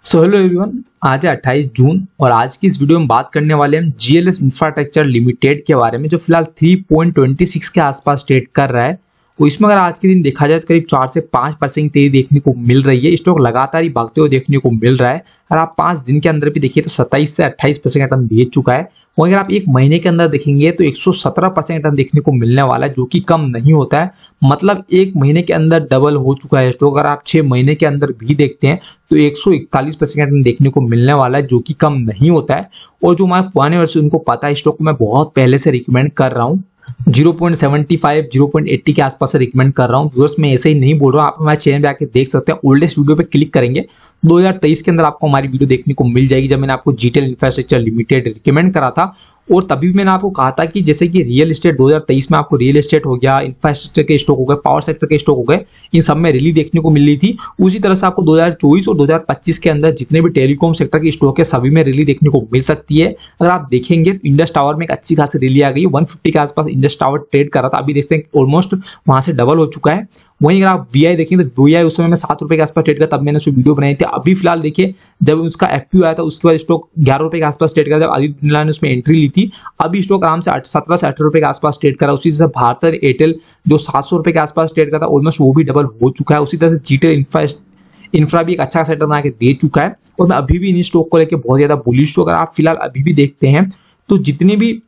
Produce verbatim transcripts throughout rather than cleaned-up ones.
So hello everyone, आज है अट्ठाईस जून और आज की इस वीडियो में बात करने वाले हम जीएलएस इंफ्रास्ट्रक्चर लिमिटेड के बारे में, जो फिलहाल तीन पॉइंट दो छह के आसपास ट्रेड कर रहा है। तो इसमें अगर आज के दिन देखा जाए तो करीब चार से पाँच परसेंट तेजी देखने को मिल रही है। स्टॉक लगातार ही भागते हुए देखने को मिल रहा है। अगर आप पाँच दिन के अंदर भी देखिए तो सत्ताईस से अट्ठाईस परसेंट रिटर्न दे चुका है। और अगर आप एक महीने के अंदर देखेंगे तो एक सौ सत्रह परसेंट रिटर्न देखने को मिलने वाला है, जो कि कम नहीं होता है। मतलब एक महीने के अंदर डबल हो चुका है स्टॉक। अगर आप छह महीने के अंदर भी देखते हैं तो एक सौ इकतालीस परसेंट रिटर्न देखने को मिलने वाला है, जो कि कम नहीं होता है। और जो हमारे पुराने वर्ष उनको पता है, स्टॉक को मैं बहुत पहले से रिकमेंड कर रहा हूँ। Zero point seven five zero point eight zero के आसपास से रिकमेंड कर रहा हूँ। व्यूअर्स मैं ऐसे ही नहीं बोल रहा हूँ, आप हमारे चैनल पे आके देख सकते हैं। ओल्डेस्ट वीडियो पे क्लिक करेंगे दो हज़ार तेईस के अंदर आपको हमारी वीडियो देखने को मिल जाएगी, जब मैंने आपको जीटेल इंफ्रास्ट्रक्चर लिमिटेड रिकमेंड करा था। और तभी मैंने आपको कहा था कि जैसे कि रियल एस्टेट दो हज़ार तेईस में आपको रियल एस्टेट हो गया, इंफ्रास्ट्रक्चर के स्टॉक हो गए, पावर सेक्टर के स्टॉक हो गए, इन सब में रैली देखने को मिल रही थी। उसी तरह से आपको दो हज़ार चौबीस और दो हज़ार पच्चीस के अंदर जितने भी टेलीकॉम सेक्टर के स्टॉक है सभी में रैली देखने को मिल सकती है। अगर आप देखेंगे इंडस टावर में एक अच्छी खासी रैली आ गई, एक सौ पचास के आसपास इंडस टावर ट्रेड कर रहा था। अभी देखते हैं ऑलमोस्ट वहां से डबल हो चुका है। वहीं अगर आप वीआई देखेंगे तो वीआई उस समय में सात रुपए के आसपास ट्रेड कर, तब मैंने उसमें वीडियो बनाई थी। अभी फिलहाल देखिए जब उसका एफपीओ आया था उसके बाद स्टॉक ग्यारह रुपए के आसपास ट्रेड करा, जब आदित्य बिरला ने उसमें एंट्री ली थी। अभी स्टॉक आराम से सत्रह से अठारह रुपए के आसपास ट्रेड करा। उसी तरह से भारत एयरटेल जो सात सौ रुपए के आसपास ट्रेड करता, ऑलमोस्ट वो भी डबल हो चुका है। उसी तरह से जीटेल इंफ्रा इंफ्रा भी एक अच्छा सेटर बना के दे चुका है। और मैं अभी भी इन स्टॉक को लेकर बहुत ज्यादा बुलिश हूं। अगर आप फिलहाल अभी भी देखते हैं तो जितने भी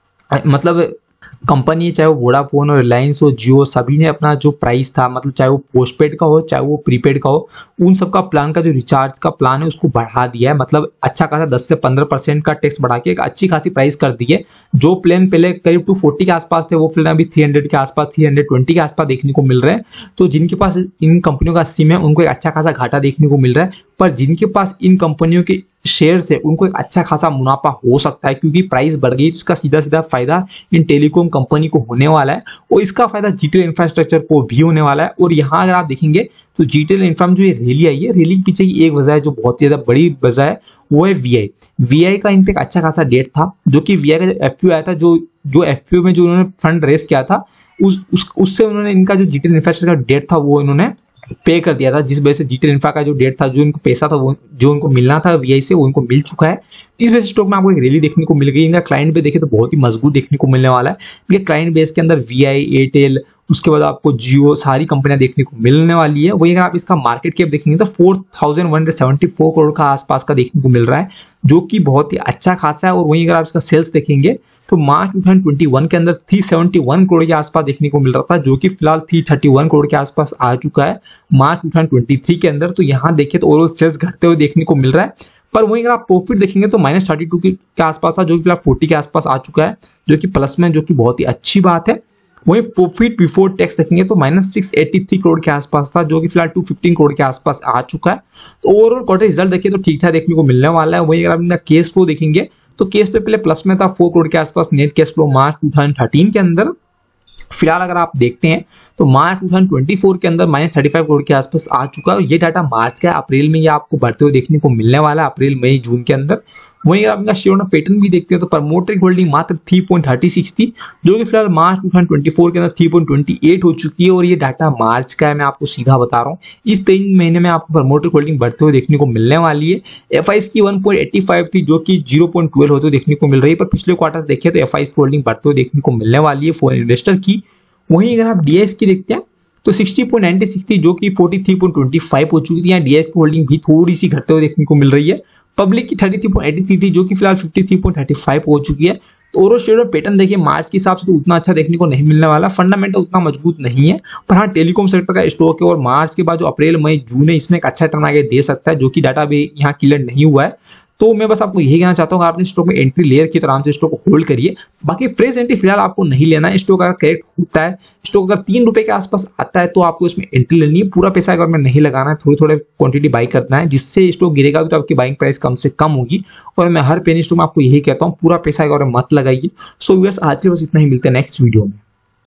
मतलब कंपनी है, चाहे वो वोडाफोन और रिलायंस हो, जियो, सभी ने अपना जो प्राइस था, मतलब चाहे वो पोस्टपेड का हो चाहे वो प्रीपेड का हो, उन सब का प्लान का जो रिचार्ज का प्लान है उसको बढ़ा दिया है। मतलब अच्छा खासा दस से पंद्रह परसेंट का टैक्स बढ़ा के एक अच्छी खासी प्राइस कर दी है। जो प्लान पहले करीब टू फोर्टी के आसपास थे, वो फिलहाल अभी थ्री हंड्रेड के आसपास थ्री हंड्रेड ट्वेंटी के आसपास देखने को मिल रहे हैं। तो जिनके पास इन कंपनियों का सिम है उनको एक अच्छा खासा घाटा देखने को मिल रहा है, पर जिनके पास इन कंपनियों के शेयर से उनको एक अच्छा खासा मुनाफा हो सकता है, क्योंकि प्राइस बढ़ गई तो इसका सीधा सीधा फायदा इन टेलीकॉम कंपनी को होने वाला है और इसका फायदा जीटेल इंफ्रास्ट्रक्चर को भी होने वाला है। और यहाँ अगर आप देखेंगे तो जीटेल इंफ्रा में जो ये रैली आई है, रैली के पीछे की एक वजह है जो बहुत ही ज्यादा बड़ी वजह है, वो है वीआई। वीआई का इन पे एक अच्छा खासा डेट था, जो कि वीआई का एफपीओ आया था, जो जो एफपीओ में जो उन्होंने फंड रेस किया था उस, उस उससे उन्होंने इनका जो जीटेल इंफ्रास्ट्रक्चर का डेट था वो इन्होंने पे कर दिया था, जिस वजह से जीटेल इंफ्रा का जो डेट था, जो इनको पैसा था, वो जो उनको मिलना था वीआई से, वो उनको मिल चुका है। इस वजह से स्टॉक में आपको एक रैली देखने को मिल गई। इनका क्लाइंट बेस देखे तो बहुत ही मजबूत देखने को मिलने वाला है। इनके क्लाइंट बेस के अंदर वीआई, एयरटेल, उसके बाद आपको जियो, सारी कंपनियां देखने को मिलने वाली है। वही अगर आप इसका मार्केट कैप देखेंगे तो four thousand one hundred seventy four crore का आसपास का देखने को मिल रहा है, जो कि बहुत ही अच्छा खासा है। और वहीं अगर आप इसका सेल्स देखेंगे तो मार्च दो हज़ार इक्कीस के अंदर तीन सौ इकहत्तर करोड़ के आसपास देखने को मिल रहा था, जो कि फिलहाल तीन सौ इकतीस करोड़ के आसपास आ चुका है मार्च दो हज़ार तेईस के अंदर। तो यहाँ देखिए तो ओवरऑल सेल्स घटते हुए देखने को मिल रहा है। पर वहीं अगर आप प्रॉफिट देखेंगे तो माइनस थर्टी टू के आसपास था, जो कि फिलहाल फोर्टी के आसपास आ चुका है, जो कि प्लस में, जो कि बहुत ही अच्छी बात है। वहीं प्रॉफिट बिफोर टैक्स देखेंगे तो minus six eighty three crore के आसपास था, जो कि फिलहाल टू फिफ्टीन करोड़ के आसपास आ चुका है। तो ओवरऑल क्वार्टर रिजल्ट देखिए तो ठीक ठाक देखने को मिलने वाला है। वहीं अगर आप इनका केस फ्लो देखेंगे तो केस पे पहले प्लस में था फोर करोड़ के आसपास नेट कैश फ्लो मार्च दो हज़ार तेरह के अंदर। फिलहाल अगर आप देखते हैं तो मार्च दो हज़ार चौबीस के अंदर माइनस थर्टी फाइव करोड़ के आसपास आ चुका है। ये डाटा मार्च का है, अप्रैल में ये आपको बढ़ते हुए देखने को मिलने वाला है, अप्रैल मई जून के अंदर। वहीं अगर आप इनका शेयर होल्डर पैटर्न भी देखते हैं तो प्रमोटर होल्डिंग मात्र तीन पॉइंट थ्री सिक्स थी, जो कि फिलहाल मार्च दो हज़ार चौबीस के अंदर तीन पॉइंट टू एट हो चुकी है। और ये डाटा मार्च का है, मैं आपको सीधा बता रहा हूँ। इस तीन महीने में आपको प्रमोटर होल्डिंग बढ़ते हुए देखने को मिलने वाली है। एफआईएस की वन पॉइंट एटी फाइव थी, जो कि ज़ीरो पॉइंट वन टू होते हुए देखने को मिल रही है, पर पिछले क्वार्टर देखिए तो एफआईएस की होल्डिंग बढ़ते हुए देखने को मिलने वाली है फॉरेन इन्वेस्टर की। वहीं अगर आप डीएस की देखते हैं तो सिक्सटी पॉइंट नाइन सिक्स थी, जो कि forty three point two five हो चुकी थी। यहाँ डीएस की होल्डिंग भी थोड़ी सी घटते हुए देखने को मिल रही है। पब्लिक की thirty three point eighty three थी, जो कि फिलहाल fifty three point thirty five हो चुकी है। तो ओवरऑल शेयर पैटर्न देखिए मार्च के हिसाब से तो उतना अच्छा देखने को नहीं मिलने वाला, फंडामेंटल उतना मजबूत नहीं है। पर हाँ, टेलीकॉम सेक्टर का स्टॉक है और मार्च के बाद जो अप्रैल मई जून है इसमें एक अच्छा टर्न आगे दे सकता है, जो कि डाटा भी यहाँ क्लियर नहीं हुआ है। तो मैं बस आपको यही कहना चाहता हूँ, आपने स्टॉक में एंट्री लेयर की तरह से स्टॉक होल्ड करिए। बाकी फ्रेश एंट्री फिलहाल आपको नहीं लेना है। स्टॉक अगर करेक्ट होता है, स्टॉक अगर तीन रुपए के आसपास आता है तो आपको इसमें एंट्री लेनी है। पूरा पैसा अगर में नहीं लगाना है, थोड़े थोड़े क्वांटिटी बाई करना है, जिससे स्टॉक गिरेगा भी तो आपकी बाइंग प्राइस कम से कम होगी। और मैं हर पेनी स्टॉक में आपको यही कहता हूँ, पूरा पैसा अगर मत लगाइए। सो व्यूअर्स आज के बस इतना ही, मिलते हैं नेक्स्ट वीडियो में।